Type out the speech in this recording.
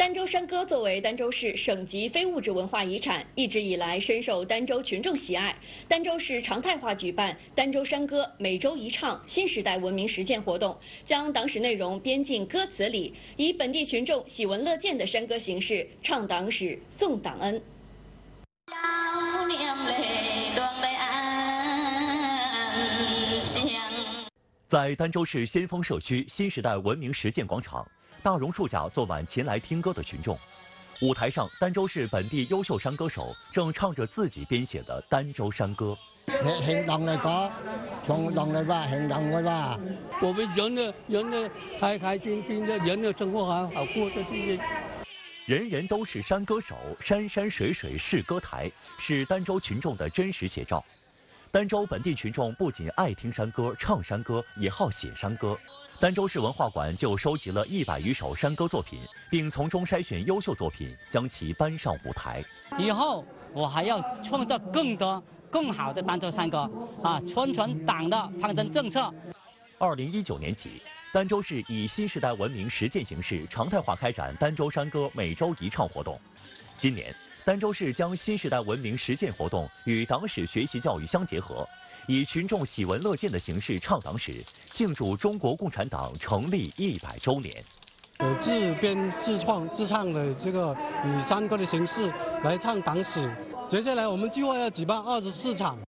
儋州山歌作为儋州市省级非物质文化遗产，一直以来深受儋州群众喜爱。儋州市常态化举办儋州山歌每周一唱新时代文明实践活动，将党史内容编进歌词里，以本地群众喜闻乐见的山歌形式唱党史、颂党恩。 在儋州市先锋社区新时代文明实践广场，大榕树下坐满前来听歌的群众。舞台上，儋州市本地优秀山歌手正唱着自己编写的儋州山歌。 行動嚟講，從動嚟吧，行動去吧。 我们人的开开心心的，人的生活好好过的这些。 人人都是山歌手，山山水水是歌台，是儋州群众的真实写照。儋州本地群众不仅爱听山歌、唱山歌，也好写山歌。儋州市文化馆就收集了100余首山歌作品，并从中筛选优秀作品，将其搬上舞台。 以后我还要创造更多、更好的儋州山歌啊，宣传党的方针政策。 2019年起，儋州市以新时代文明实践形式常态化开展儋州山歌每周一唱活动。今年，儋州市将新时代文明实践活动与党史学习教育相结合，以群众喜闻乐见的形式唱党史，庆祝中国共产党成立100周年。 自编自创自唱的这个以山歌的形式来唱党史。接下来我们计划要举办24场。